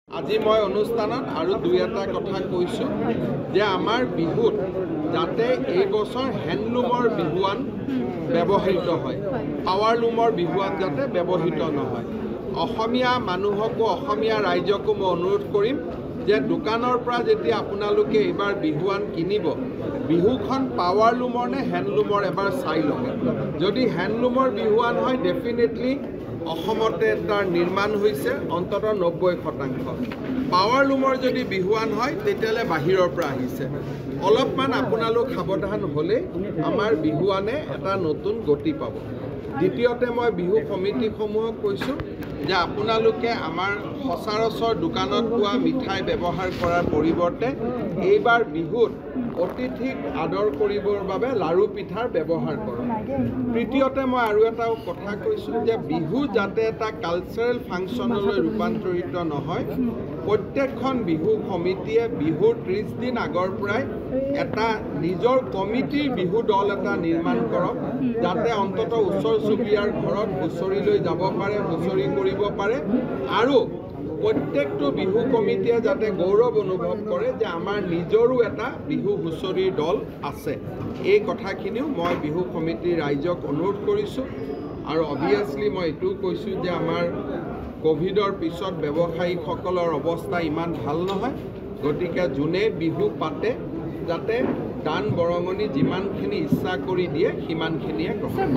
আজি মই অনুষ্ঠানত আৰু দুই এটা কথা কৈছো যে আমাৰ বিহুত যাতে এই বছৰ হ্যান্ডলুমৰ বিহুৱান ব্যৱহৃত হয় পাৱাৰলুমৰ বিহুৱান যাতে ব্যৱহৃত নহয় অসমীয়া মানুহকো অসমীয়া ৰাইজকো মই অনুৰোধ কৰিম যে দোকানৰ পৰা যেতিয়া আপোনালোকে এবাৰ বিহুৱান কিনিব বিহুখন পাৱাৰলুমৰ নে হ্যান্ডলুমৰ এবাৰ চাই লওক যদি হ্যান্ডলুমৰ বিহুৱান হয় ডেফিনেটলি অসমতে তাৰ নিৰ্মাণ হৈছে অন্তত 90% পাৱাৰলুমৰ যদি বিহুৱান হয় তেতিয়ালে বাহিৰৰ পৰা আহিছে অলপমান আপোনালোক সাৱধান হলে আমাৰ বিহুৱানে এটা নতুন গতি পাব দ্বিতীয়তে মই বিহু কমিটিসমূহক কৈছো যে আপোনালোকে আমাৰ সচৰাচৰ দোকানত পোৱা মিঠাই ব্যৱহাৰ কৰাৰ পৰিৱৰ্তে এইবাৰ বিহুত অতিথিক আদৰ কৰিবৰ বাবে লাৰু পিঠাৰ ব্যৱহাৰ কৰক তৃতীয়তে মই আৰু এটা কথা কৈছো যে বিহু যাতে এটা কালচাৰেল ফাংচনলৈ ৰূপান্তৰিত নহয় প্ৰত্যেকখন বিহু কমিটিয়ে বিহুৰ 30 দিন আগৰ পৰাই এটা নিজৰ কমিটিৰ বিহু দল এটা নিৰ্মাণ কৰক যাতে অন্তত ওচৰ চুবুৰীয়াৰ ঘৰত হুঁচৰি লৈ যাব পাৰে হুঁচৰি কৰিব পাৰে আৰু প্ৰত্যেকটো বিহু কমিটিয়ে যাতে গৌৰৱ অনুভৱ কৰে যে আমাৰ নিজৰো এটা বিহু হুঁচৰিৰ দল আছে এই কথাখিনিও মই বিহু কমিটিৰ ৰাইজক অনুৰোধ কৰিছো আৰু অবভিয়াছলি মই এটো কৈছো যে আমাৰ কোভিডৰ পিছত ব্যৱসায়ীসকলৰ অৱস্থা ইমান ভাল নহয় গতিকে জুনে বিহু পাতে যাতে দান বৰঙনি যিমানখিনি ইচ্ছা কৰি দিয়ে সিমানখিনিয়ে গ্ৰহণ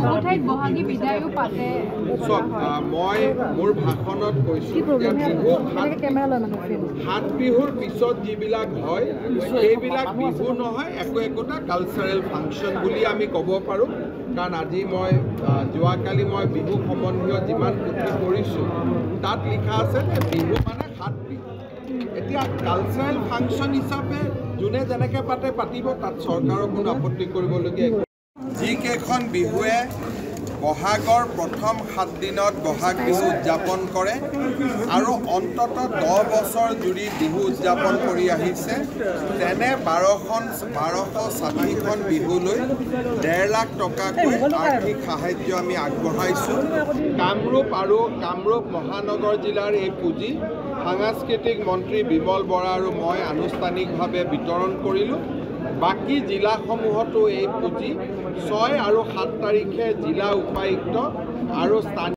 মই মোৰ ভাষণত কৈছো যে বিহু সাত বিহুৰ পিছত যিবিলাক হয় সেইবিলাক বিহু নহয় একোটা কালচাৰেল ফাংচন বুলি আমি ক'ব পাৰোঁ কাৰণ আজি মই যোৱাকালি মই বিহু সম্বন্ধীয় যিমান পুথি পঢ়িছোঁ তাত লিখা আছে যে বিহু মানে সাত বিহু এতিয়া কালচাৰেল ফাংচন হিচাপে যোনে যেনেকৈ পাতে পাতিব তাত চৰকাৰৰ কোনো আপত্তি কৰিবলগীয়া যিকেইখন বিহুৱে বহাগৰ প্ৰথম 7 দিনত বহাগ বিহু উদযাপন কৰে আৰু অন্তত 10 বছৰ জুৰি বিহু উদযাপন কৰি আহিছে তেনে 1260খন বিহুলৈ 1.5 লাখ টকাকৈ আৰ্থিক সাহায্য আমি আগবঢ়াইছোঁ কামৰূপ আৰু কামৰূপ মহানগৰ জিলাৰ এই পুঁজি সাংস্কৃতিক মন্ত্ৰী বিমল বৰা আৰু মই আনুষ্ঠানিকভাৱে বিতৰণ কৰিলোঁ বাকি জিলাসমূহতো এই পুঁজি 6 আৰু 7 তাৰিখে জিলা উপায়ুক্ত আৰু